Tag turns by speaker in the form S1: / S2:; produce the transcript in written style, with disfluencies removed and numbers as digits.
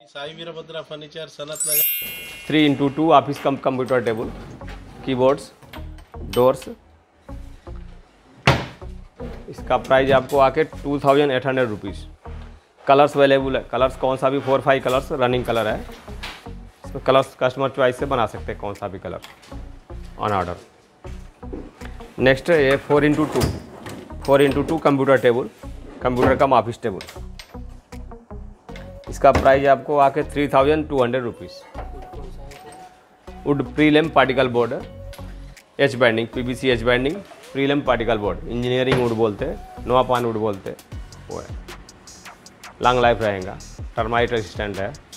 S1: Sai Veerabhadra furniture Sanath Nagar
S2: 3x2 office computer table, keyboards, doors. इसका price आपको आके 2800 रुपीज़। कलर्स अवेलेबल है, कलर्स कौन सा भी 4-5 कलर्स रनिंग कलर है। इसमें कलर्स कस्टमर चॉइस से बना सकते हैं कौन सा भी कलर ऑन ऑर्डर। नेक्स्ट है ये 4x2 computer table, computer cum office table. इसका प्राइस आपको आके 3200 rupees. Wood prelam particle board है, edge banding, PVC edge banding, prelam particle board, engineering wood बोलते हैं, नोआ पान वुड बोलते हैं, वो है। लॉन्ग लाइफ रहेगा, टर्माइट रेजिस्टेंट है।